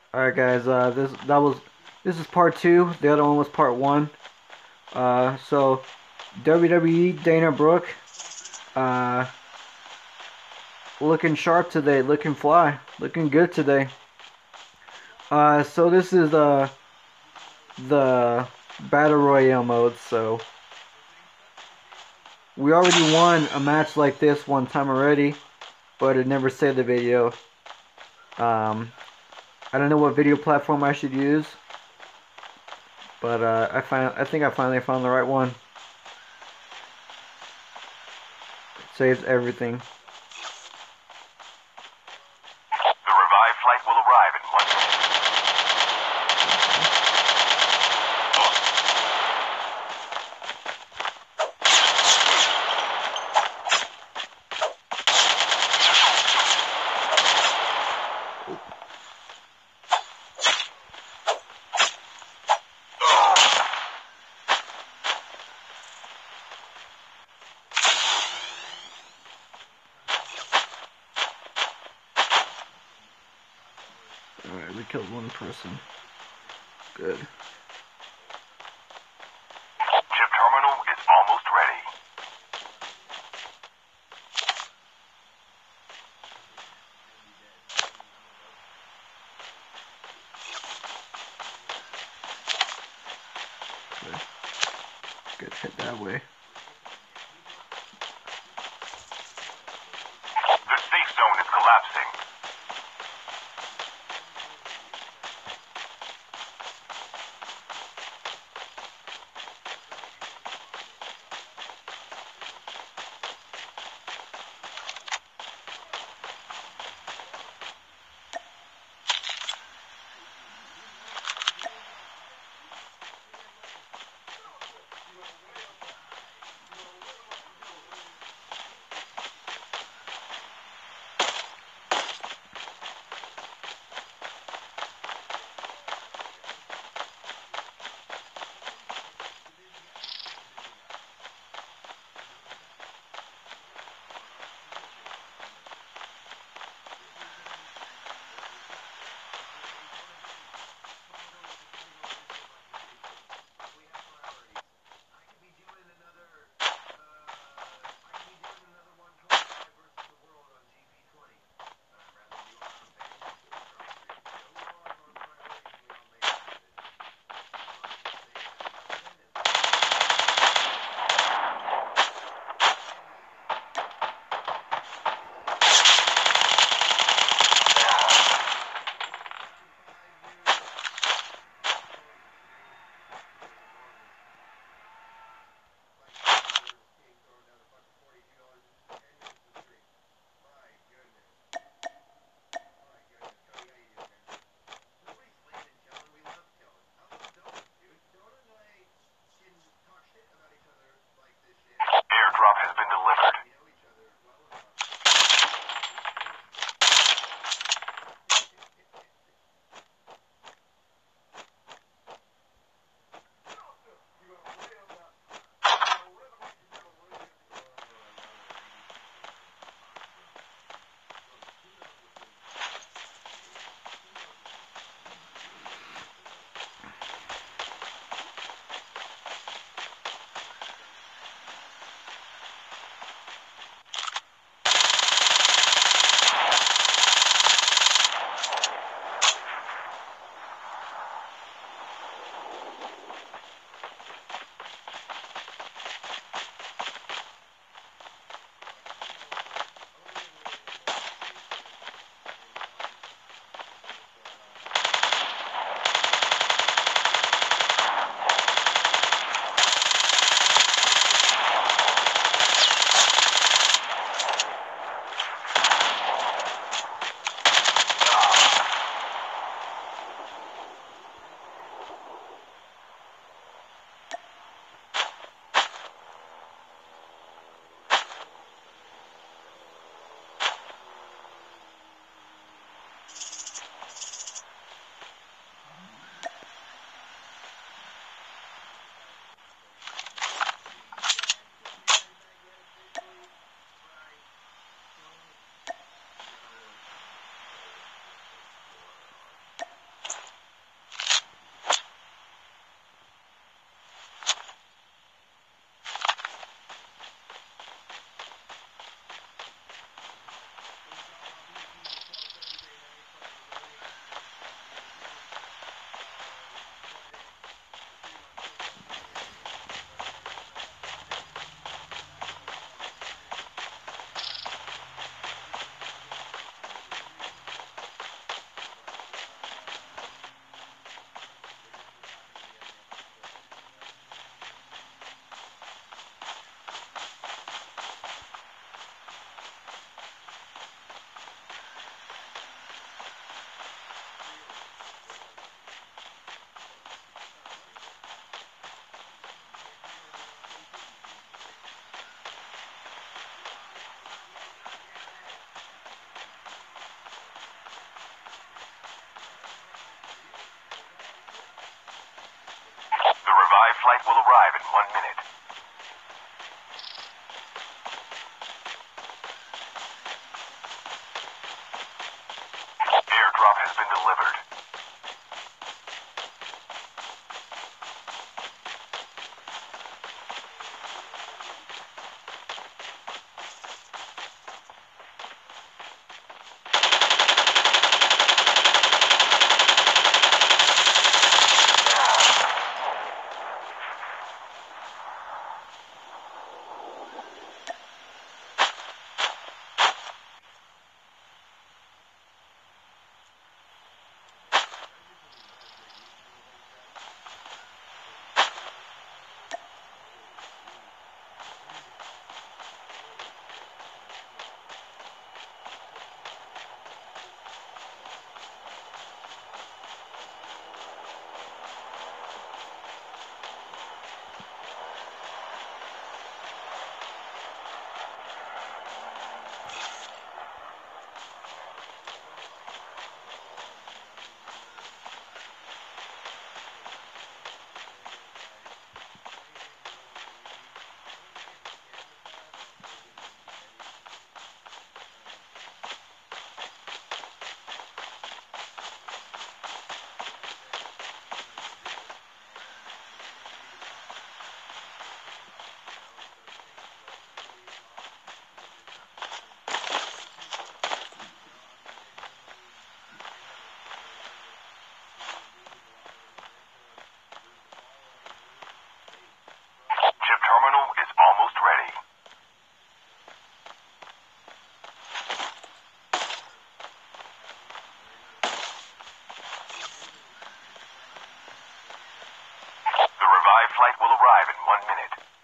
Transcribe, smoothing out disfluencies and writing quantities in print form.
Alright guys, this is part two. The other one was part one. So WWE Dana Brooke, uh, looking sharp today, looking fly, looking good today. So this is the Battle Royale mode. So we already won a match like this one time already, but it never saved the video. I don't know what video platform I should use, but I think I finally found the right one. It saves everything. The revived flight will arrive in 1 minute. Alright, we killed one person. Good. Chip terminal is almost ready. Okay. Good hit that way. The safe zone is collapsing. revived flight will arrive in 1 minute. Airdrop has been delivered. Chip terminal is almost ready. The revived flight will arrive in 1 minute.